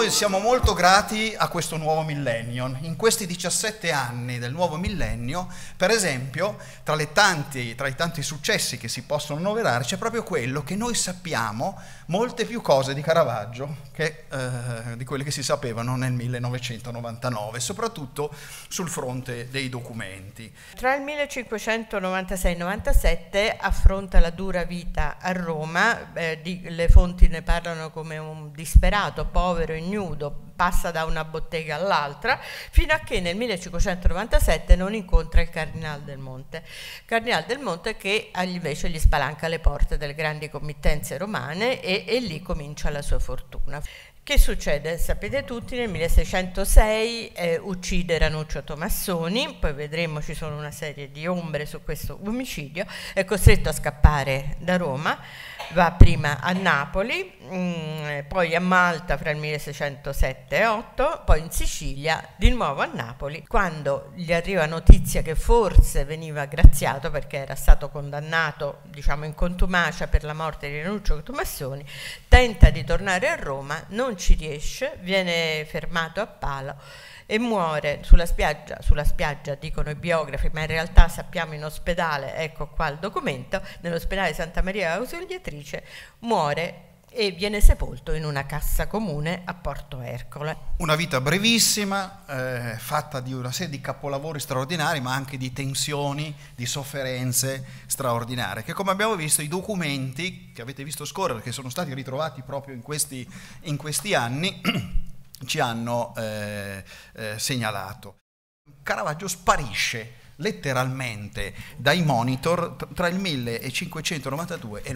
noi siamo molto grati a questo nuovo millennio. In questi 17 anni del nuovo millennio, per esempio, tra i tanti successi che si possono annoverare, c'è proprio quello che noi sappiamo molte più cose di Caravaggio di quelle che si sapevano nel 1999, soprattutto sul fronte dei documenti. Tra il 1596 e il 97 affronta la dura vita a Roma, le fonti ne parlano come un disperato, povero, ignudo, passa da una bottega all'altra, fino a che nel 1597 non incontra il Cardinal del Monte. Cardinal del Monte che invece gli spalanca le porte delle grandi committenze romane e lì comincia la sua fortuna. Che succede? Sapete tutti, nel 1606 uccide Ranuccio Tomassoni, poi vedremo ci sono una serie di ombre su questo omicidio, è costretto a scappare da Roma, va prima a Napoli, poi a Malta fra il 1607 e 8, poi in Sicilia, di nuovo a Napoli, quando gli arriva notizia che forse veniva graziato perché era stato condannato, diciamo, in contumacia per la morte di Ranuccio Tomassoni, tenta di tornare a Roma, non ci riesce, viene fermato a Palo e muore sulla spiaggia dicono i biografi, ma in realtà sappiamo in ospedale, ecco qua il documento, nell'ospedale Santa Maria Ausiliatrice, muore e viene sepolto in una cassa comune a Porto Ercole. Una vita brevissima, fatta di una serie di capolavori straordinari, ma anche di tensioni, di sofferenze straordinarie, che come abbiamo visto i documenti che avete visto scorrere, che sono stati ritrovati proprio in questi anni, ci hanno segnalato. Caravaggio sparisce letteralmente dai monitor tra il 1592 e il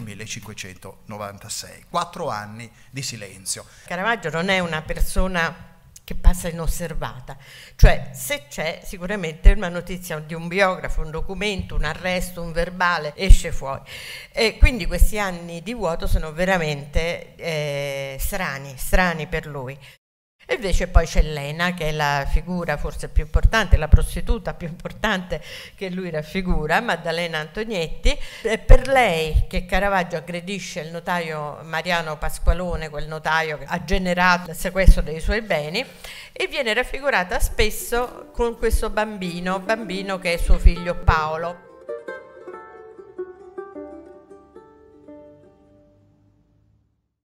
1596, 4 anni di silenzio. Caravaggio non è una persona che passa inosservata, cioè se c'è sicuramente una notizia di un biografo, un documento, un arresto, un verbale esce fuori e quindi questi anni di vuoto sono veramente strani per lui. E invece poi c'è Lena, che è la figura forse più importante, la prostituta più importante che lui raffigura, Maddalena Antognetti. È per lei che Caravaggio aggredisce il notaio Mariano Pasqualone, quel notaio che ha generato il sequestro dei suoi beni, e viene raffigurata spesso con questo bambino che è suo figlio Paolo.